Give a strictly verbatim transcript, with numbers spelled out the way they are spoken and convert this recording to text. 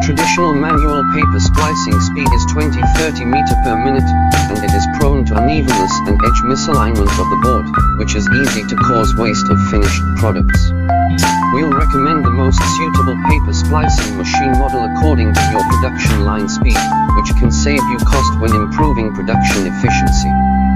Traditional manual paper splicing speed is twenty to thirty meters per minute, and it is prone to unevenness and edge misalignment of the board, which is easy to cause waste of finished products. We'll recommend the most suitable paper splicing machine model according to your production line speed, which can save you cost when improving production efficiency.